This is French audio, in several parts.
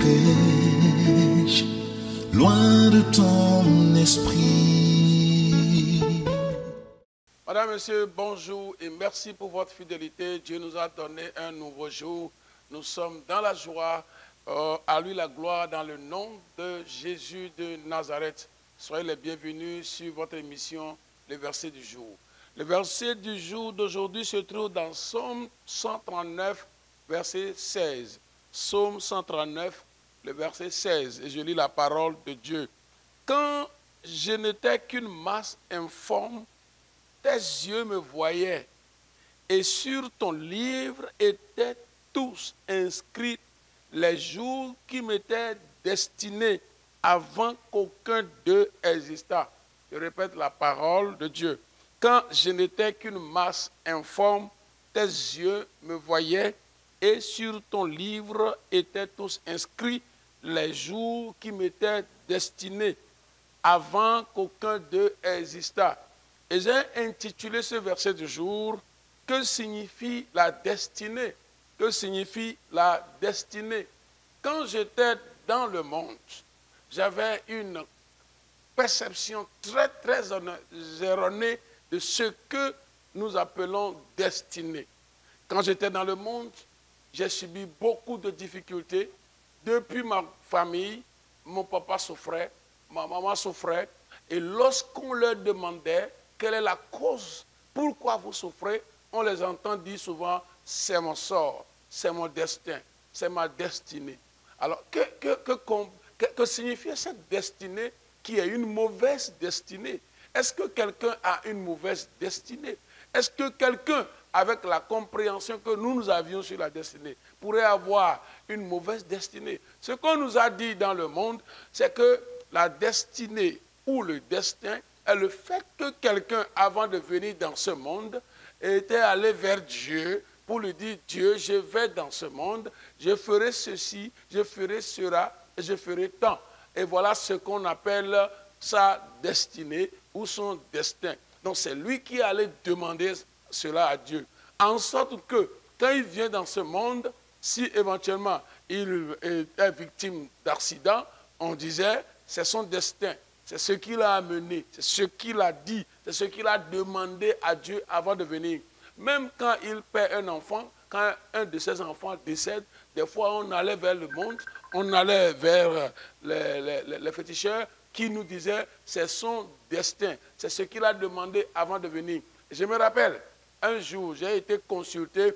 serais-je loin de ton esprit. Madame, Monsieur, bonjour et merci pour votre fidélité. Dieu nous a donné un nouveau jour. Nous sommes dans la joie. À lui la gloire dans le nom de Jésus de Nazareth. Soyez les bienvenus sur votre émission, le verset du jour. Le verset du jour d'aujourd'hui se trouve dans Psaume 139, verset 16. Psaume 139, le verset 16. Et je lis la parole de Dieu. Quand je n'étais qu'une masse informe, tes yeux me voyaient, et sur ton livre étaient tous inscrits les jours qui m'étaient destinés avant qu'aucun d'eux existât. Je répète la parole de Dieu. Quand je n'étais qu'une masse informe, tes yeux me voyaient, et sur ton livre étaient tous inscrits les jours qui m'étaient destinés avant qu'aucun d'eux existât. Et j'ai intitulé ce verset du jour, que signifie la destinée? Que signifie la destinée? Quand j'étais dans le monde, j'avais une perception très, très erronée de ce que nous appelons destinée. Quand j'étais dans le monde, j'ai subi beaucoup de difficultés. Depuis ma famille, mon papa souffrait, ma maman souffrait. Et lorsqu'on leur demandait quelle est la cause, pourquoi vous souffrez, on les entend dire souvent, c'est mon sort, c'est mon destin, c'est ma destinée. Alors, que signifie cette destinée qui est une mauvaise destinée? Est-ce que quelqu'un a une mauvaise destinée? Est-ce que quelqu'un, avec la compréhension que nous avions sur la destinée, pourrait avoir une mauvaise destinée? Ce qu'on nous a dit dans le monde, c'est que la destinée ou le destin est le fait que quelqu'un, avant de venir dans ce monde, était allé vers Dieu pour lui dire, Dieu, je vais dans ce monde, je ferai ceci, je ferai cela, et je ferai tant. Et voilà ce qu'on appelle sa destinée ou son destin. Donc c'est lui qui allait demander cela à Dieu. En sorte que, quand il vient dans ce monde, si éventuellement il est victime d'accident, on disait, c'est son destin. C'est ce qu'il a amené, c'est ce qu'il a dit, c'est ce qu'il a demandé à Dieu avant de venir. Même quand il perd un enfant, quand un de ses enfants décède, des fois on allait vers le monde, on allait vers les féticheurs qui nous disaient c'est son destin, c'est ce qu'il a demandé avant de venir. Et je me rappelle, un jour, j'ai été consulter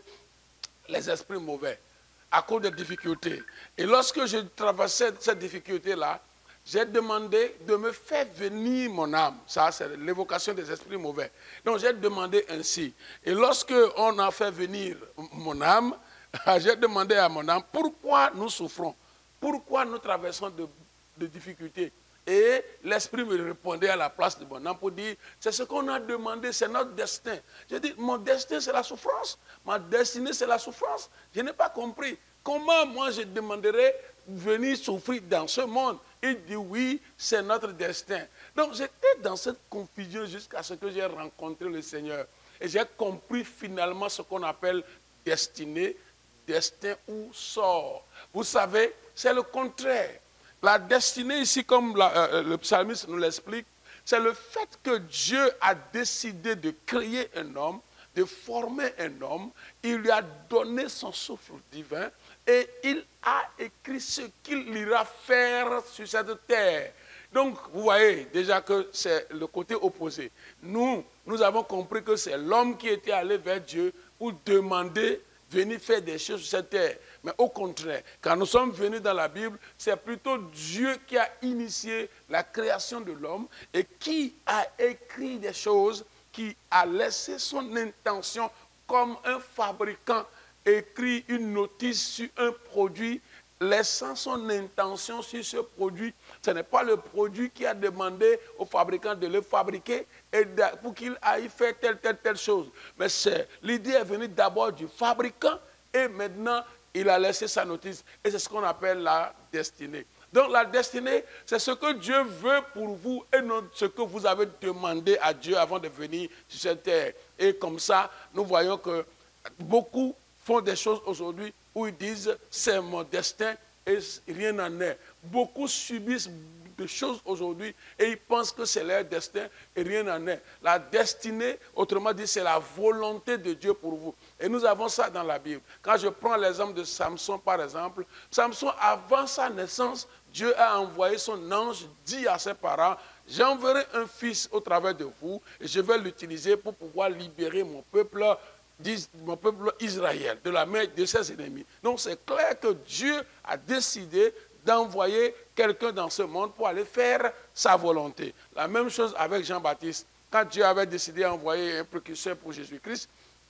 les esprits mauvais à cause des difficultés. Et lorsque je traversais cette difficulté-là, j'ai demandé de me faire venir mon âme. Ça, c'est l'évocation des esprits mauvais. Donc, j'ai demandé ainsi. Et lorsque on a fait venir mon âme, j'ai demandé à mon âme pourquoi nous souffrons, pourquoi nous traversons de difficultés. Et l'esprit me répondait à la place de mon âme pour dire, c'est ce qu'on a demandé, c'est notre destin. J'ai dit, mon destin, c'est la souffrance. Ma destinée, c'est la souffrance. Je n'ai pas compris. Comment moi, je demanderais venir souffrir dans ce monde? Il dit oui, c'est notre destin. Donc j'étais dans cette confusion jusqu'à ce que j'ai rencontré le Seigneur. Et j'ai compris finalement ce qu'on appelle destinée, destin ou sort. Vous savez, c'est le contraire. La destinée ici, comme le psalmiste nous l'explique, c'est le fait que Dieu a décidé de créer un homme, de former un homme. Il lui a donné son souffle divin. Et il a écrit ce qu'il ira faire sur cette terre. Donc, vous voyez déjà que c'est le côté opposé. Nous avons compris que c'est l'homme qui était allé vers Dieu pour demander, venir faire des choses sur cette terre. Mais au contraire, quand nous sommes venus dans la Bible, c'est plutôt Dieu qui a initié la création de l'homme et qui a écrit des choses, qui a laissé son intention comme un fabricant écrit une notice sur un produit, laissant son intention sur ce produit. Ce n'est pas le produit qui a demandé au fabricant de le fabriquer et pour qu'il aille faire telle chose. Mais l'idée est venue d'abord du fabricant et maintenant il a laissé sa notice. Et c'est ce qu'on appelle la destinée. Donc la destinée, c'est ce que Dieu veut pour vous et non ce que vous avez demandé à Dieu avant de venir sur cette terre. Et comme ça, nous voyons que beaucoup font des choses aujourd'hui où ils disent c'est mon destin, et rien n'en est. Beaucoup subissent de choses aujourd'hui et ils pensent que c'est leur destin et rien n'en est. La destinée, autrement dit, c'est la volonté de Dieu pour vous. Et nous avons ça dans la Bible. Quand je prends l'exemple de Samson, par exemple, Samson, avant sa naissance, Dieu a envoyé son ange, dit à ses parents, j'enverrai un fils au travers de vous et je vais l'utiliser pour pouvoir libérer mon peuple Israël de la main de ses ennemis. Donc c'est clair que Dieu a décidé d'envoyer quelqu'un dans ce monde pour aller faire sa volonté. La même chose avec Jean-Baptiste. Quand Dieu avait décidé d'envoyer un précurseur pour Jésus-Christ,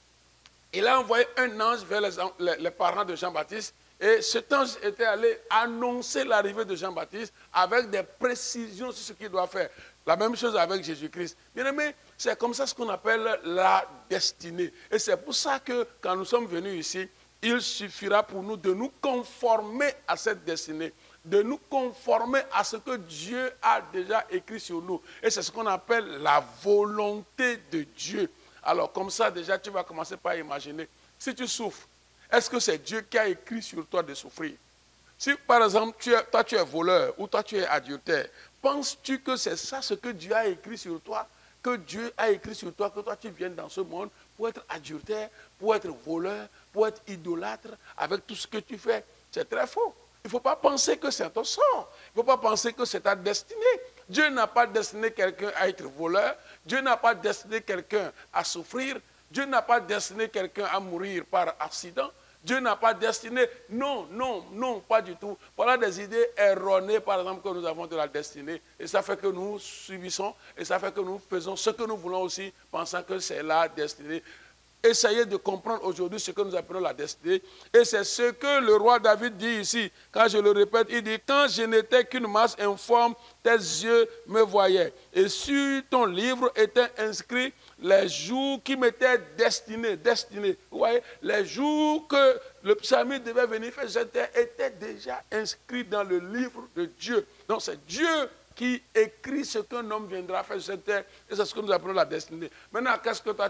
il a envoyé un ange vers les parents de Jean-Baptiste et cet ange était allé annoncer l'arrivée de Jean-Baptiste avec des précisions sur ce qu'il doit faire. La même chose avec Jésus-Christ. Bien aimé, c'est comme ça ce qu'on appelle la destinée. Et c'est pour ça que quand nous sommes venus ici, il suffira pour nous de nous conformer à cette destinée, de nous conformer à ce que Dieu a déjà écrit sur nous. Et c'est ce qu'on appelle la volonté de Dieu. Alors comme ça, déjà, tu vas commencer par imaginer, si tu souffres, est-ce que c'est Dieu qui a écrit sur toi de souffrir? Si par exemple, toi tu es voleur ou toi tu es adultère, penses-tu que c'est ça ce que Dieu a écrit sur toi? Que Dieu a écrit sur toi, que toi tu viennes dans ce monde pour être adultère, pour être voleur, pour être idolâtre, avec tout ce que tu fais? C'est très faux. Il ne faut pas penser que c'est ton sort. Il ne faut pas penser que c'est ta destinée. Dieu n'a pas destiné quelqu'un à être voleur. Dieu n'a pas destiné quelqu'un à souffrir. Dieu n'a pas destiné quelqu'un à mourir par accident. Dieu n'a pas destiné, non, non, non, pas du tout. Voilà des idées erronées, par exemple, que nous avons de la destinée. Et ça fait que nous subissons, et ça fait que nous faisons ce que nous voulons aussi, pensant que c'est la destinée. Essayez de comprendre aujourd'hui ce que nous appelons la destinée. Et c'est ce que le roi David dit ici. Quand je le répète, il dit, quand je n'étais qu'une masse informe, tes yeux me voyaient. Et sur ton livre étaient inscrits les jours qui m'étaient destinés. Vous voyez, les jours que le psalmiste devait venir faire cette terre étaient déjà inscrits dans le livre de Dieu. Donc c'est Dieu qui écrit ce qu'un homme viendra faire sur cette terre. Et c'est ce que nous appelons la destinée. Maintenant, qu'est-ce que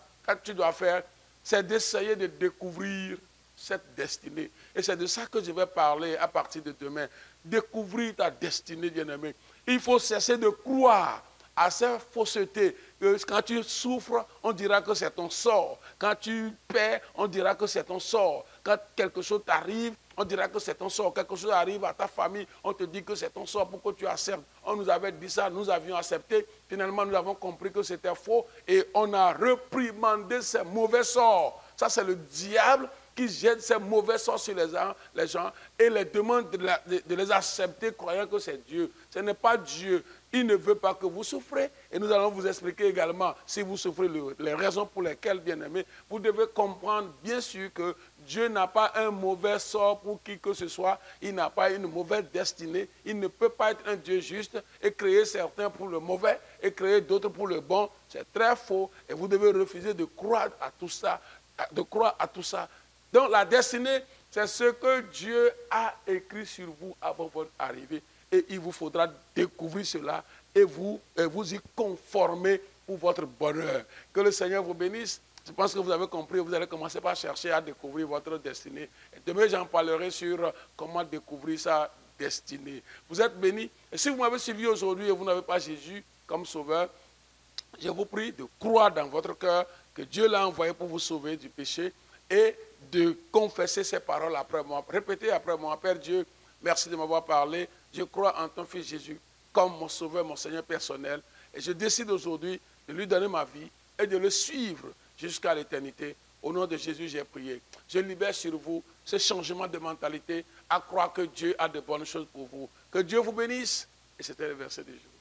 tu dois faire? C'est d'essayer de découvrir cette destinée. Et c'est de ça que je vais parler à partir de demain. Découvrir ta destinée, bien-aimé. Il faut cesser de croire à ces faussetés. Quand tu souffres, on dira que c'est ton sort. Quand tu perds, on dira que c'est ton sort. Quand quelque chose t'arrive, on dira que c'est ton sort. Quelque chose arrive à ta famille, on te dit que c'est ton sort. Pourquoi tu acceptes? On nous avait dit ça, nous avions accepté. Finalement, nous avons compris que c'était faux et on a reprimandé ces mauvais sorts. Ça, c'est le diable qui jette ces mauvais sorts sur les gens et les demande de les accepter, croyant que c'est Dieu. Ce n'est pas Dieu. Il ne veut pas que vous souffrez. Et nous allons vous expliquer également, si vous souffrez, les raisons pour lesquelles, bien aimés, vous devez comprendre, bien sûr, que Dieu n'a pas un mauvais sort pour qui que ce soit. Il n'a pas une mauvaise destinée. Il ne peut pas être un Dieu juste et créer certains pour le mauvais et créer d'autres pour le bon. C'est très faux. Et vous devez refuser de croire à tout ça. Donc la destinée, c'est ce que Dieu a écrit sur vous avant votre arrivée. Et il vous faudra découvrir cela et vous y conformer pour votre bonheur. Que le Seigneur vous bénisse. Je pense que vous avez compris. Vous allez commencer par chercher à découvrir votre destinée. Et demain, j'en parlerai sur comment découvrir sa destinée. Vous êtes bénis. Et si vous m'avez suivi aujourd'hui et vous n'avez pas Jésus comme sauveur, je vous prie de croire dans votre cœur que Dieu l'a envoyé pour vous sauver du péché et de confesser ces paroles après moi. Répétez après moi. Père Dieu, merci de m'avoir parlé. Je crois en ton Fils Jésus comme mon sauveur, mon Seigneur personnel. Et je décide aujourd'hui de lui donner ma vie et de le suivre jusqu'à l'éternité. Au nom de Jésus, j'ai prié. Je libère sur vous ce changement de mentalité à croire que Dieu a de bonnes choses pour vous. Que Dieu vous bénisse. Et c'était le verset du jour.